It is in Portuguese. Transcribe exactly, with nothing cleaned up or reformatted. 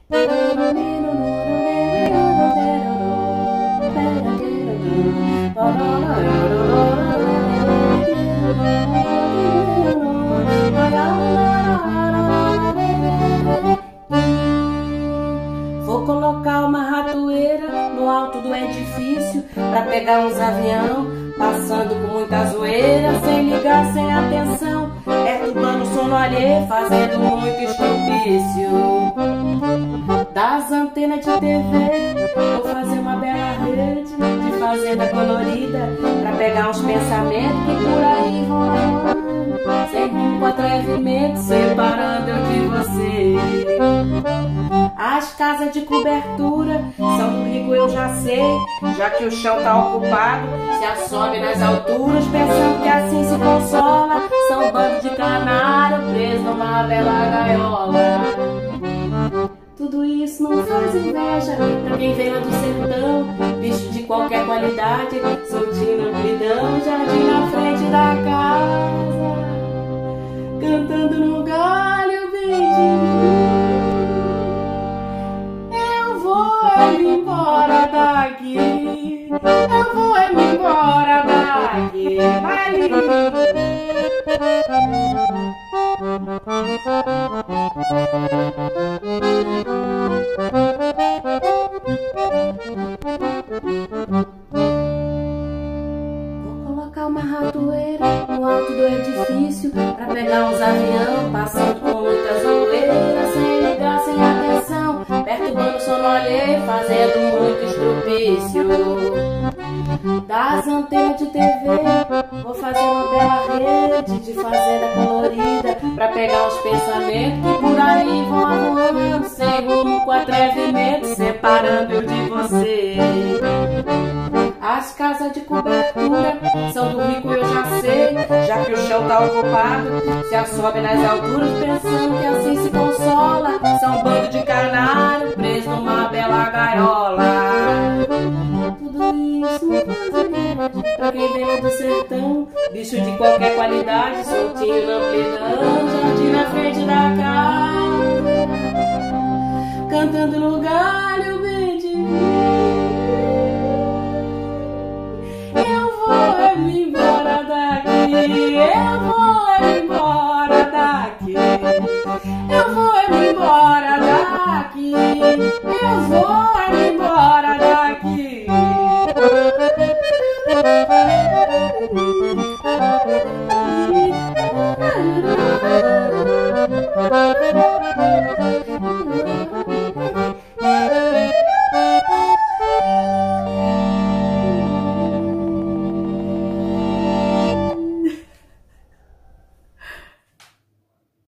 Vou colocar uma ratoeira no alto do edifício pra pegar uns avião, passando com muita zoeira, sem ligar, sem atenção, perturbando o sono alheio, fazendo muito estrupício. Das antenas de T V, vou fazer uma bela rede de fazenda colorida, pra pegar uns pensamentos que por aí vão rolando, sem rumo, atrevimento, separando eu de você. As casas de cobertura são do rico, eu já sei, já que o chão tá ocupado, se assobe nas alturas, pensando que assim se consola. São um bando de canário preso numa bela gaiola. Tudo isso não faz inveja pra quem vem lá do sertão, bicho de qualquer qualidade, soltinho no amplidão, jardim na frente da casa, cantando no galho bem de mim. Eu vou me embora daqui, eu vou me embora daqui, vai. Vou colocar uma ratoeira no alto do edifício pra pegar uns avião, passando com muita zoeira, sem ligar, sem atenção, perturbando o sono alheio, fazendo muito estrupício. Das antenas de T V, vou fazer uma bela rede de fazenda colorida, pra pegar os pensamentos que por aí vão voando, sem rumo, com atrevimento, separando eu de você. As casas de cobertura são do rico, eu já sei, já que o chão tá ocupado, se assobe nas alturas, pensando que assim se consola. São um bando de canário preso numa bela gaiola. Tudo isso não faz inveja pra quem vem lá do sertão, bicho de qualquer qualidade, soltinho na amplidão, jardim na frente da casa, cantando no galho bem de mim. Eu vou me embora daqui, eu vou me embora daqui, eu vou me embora daqui, eu vou me embora daqui. Thank you.